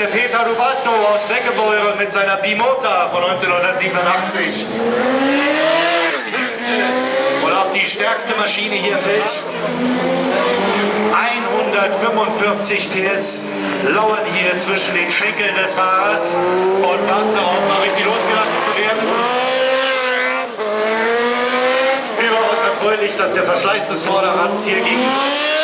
der Peter Rubato aus Beckenbeuren mit seiner Bimota von 1987. Und auch die stärkste Maschine hier im Feld. 145 PS lauern hier zwischen den Schenkeln des Fahrers und warten darauf, mal richtig losgelassen zu werden. Überaus erfreulich, dass der Verschleiß des Vorderrads hier ging.